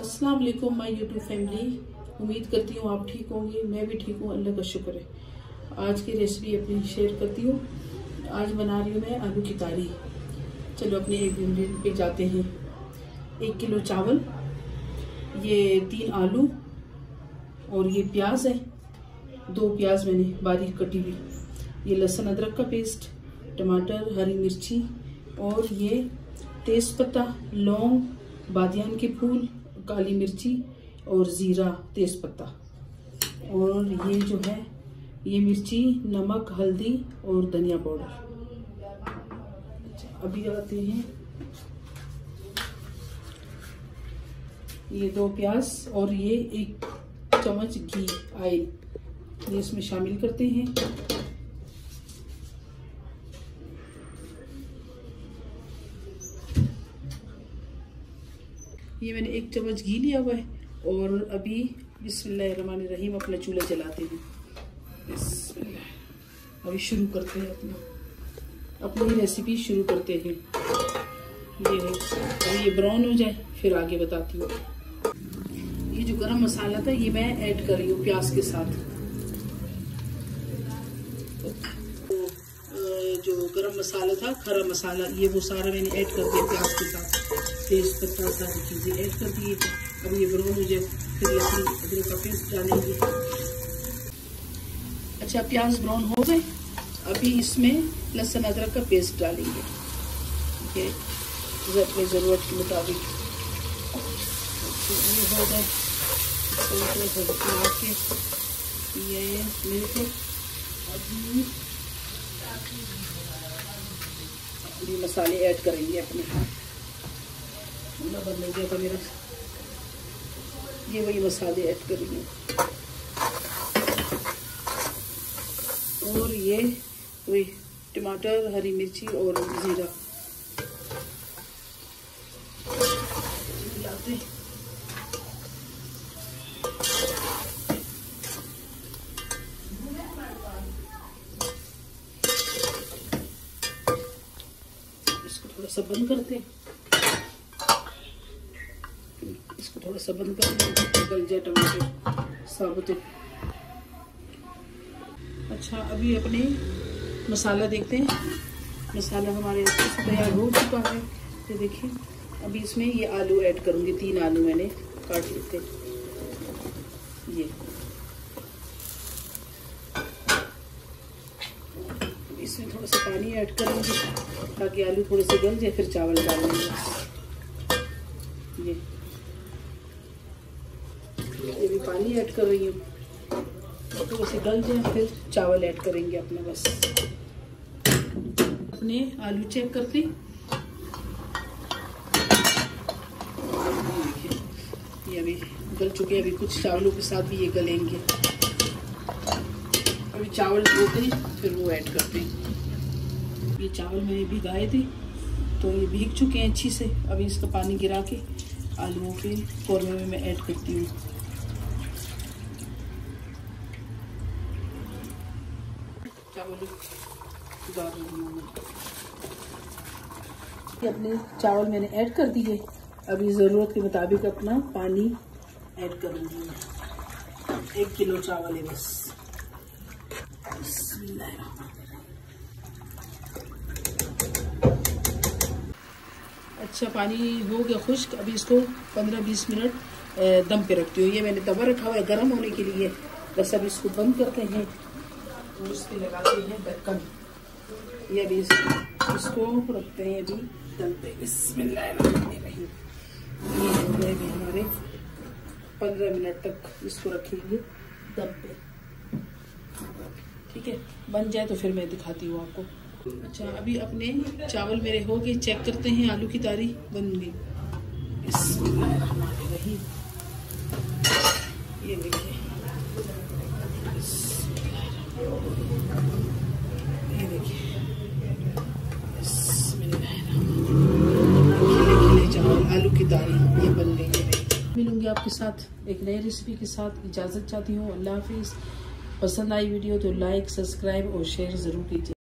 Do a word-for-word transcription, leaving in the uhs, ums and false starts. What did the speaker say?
अस्सलाम वालेकुम my YouTube family. उम्मीद करती हूँ आप ठीक होंगे। मैं भी ठीक हूँ, अल्लाह का शुक्र है। आज की रेसिपी अपनी शेयर करती हूँ। आज बना रही हूँ मैं आलू की तारी। चलो अपने एक इंग्रेडिएंट पे जाते हैं। एक किलो चावल, ये तीन आलू और ये प्याज है, दो प्याज मैंने बारीक कटी हुई, ये लहसुन अदरक का पेस्ट, टमाटर, हरी मिर्ची और ये तेज़पत्ता, लौंग, बादियान के फूल, काली मिर्ची और ज़ीरा, तेज़पत्ता और ये जो है ये मिर्ची, नमक, हल्दी और धनिया पाउडर। अभी आते हैं ये दो प्याज और ये एक चम्मच घी ऑयल, ये इसमें शामिल करते हैं। ये मैंने एक चम्मच घी लिया हुआ है और अभी बिस्मिल्लाहिर्रहमानिर्रहीम अपना चूल्हा जलाते हैं। बिस्मिल्लाह। अभी शुरू करते हैं अपना अपनी रेसिपी शुरू करते हैं। ये अभी ये ब्राउन हो जाए फिर आगे बताती हूँ। ये जो गरम मसाला था ये मैं ऐड कर रही हूँ प्याज के साथ। तो जो गरम मसाला था, खरा मसाला, ये वो सारा मैंने ऐड कर दिया प्याज के साथ। तेज पत्ता, सारी चीजें ऐड कर दिए। अब ये ब्राउन हो जाए फिर लहसुन अदरक का पेस्ट डालेंगे। अच्छा, प्याज ब्राउन हो गए, अभी इसमें लहसुन अदरक का पेस्ट डालेंगे, ठीक है, अपनी जरूरत के मुताबिक। ये हो गए ये मिलके अभी अभी मसाले ऐड करेंगे अपने। बदल गया था मेरा, ये वही मसाले ऐड करेंगे और ये वही टमाटर, हरी मिर्ची और जीरा मिलाते। इसको थोड़ा सा बंद करते हैं, इसको थोड़ा सा बंद कर दें, गल जाए टमाटर साबुत। अच्छा, अभी अपने मसाला देखते हैं। मसाला हमारे अच्छे से तैयार हो चुका है। ये देखिए, अभी इसमें ये आलू ऐड करूंगी। तीन आलू मैंने काट लेते, ये इसमें थोड़ा सा पानी ऐड करेंगे ताकि आलू थोड़े से गल जाए, फिर चावल डालेंगे। ये ये भी पानी ऐड कर रही हूँ, तो उसे गल जाए फिर चावल ऐड करेंगे अपने। बस अपने आलू चेक करते, ये अभी गल चुके हैं। अभी कुछ चावलों के साथ भी ये गलेंगे। अभी चावल धोते फिर वो ऐड करते हैं। ये चावल मैंने भिगाए थे तो ये भीग चुके हैं अच्छी से। अभी इसका पानी गिरा के आलूओं के कौरमे में मैं ऐड करती हूँ। अपने चावल मैंने ऐड कर दिए। अभी ज़रूरत के मुताबिक अपना पानी ऐड करूंगी मैं। एक किलो चावल है बस। अच्छा, पानी हो गया खुश्क। अभी इसको पंद्रह बीस मिनट दम पे रखती हूँ। ये मैंने तवा रखा हुआ है गर्म होने के लिए। बस अब इसको बंद करते हैं और इस पे लगाते हैं ढक्कन। ये अभी इसको रखते हैं अभी दम पे। बिस्मिल्लाहिर्रहमानिर्रहीम। ये हो गए भी हमारे पंद्रह मिनट तक इसको रखेंगे दम पे, ठीक है। बन जाए तो फिर मैं दिखाती हूँ आपको। अच्छा, अभी अपने चावल मेरे हो गए, चेक करते हैं। आलू की तारी बन गई। बिस्मिल्लाहिर्रहमानिर्रहीम। ये देखिए, ये देखिए, चावल आलू की तारी ये बन गई है। मिलूंगी आपके साथ एक नई रेसिपी के साथ। इजाज़त चाहती हूँ। अल्लाह हाफिज़। पसंद आई वीडियो तो लाइक, सब्सक्राइब और शेयर ज़रूर कीजिए।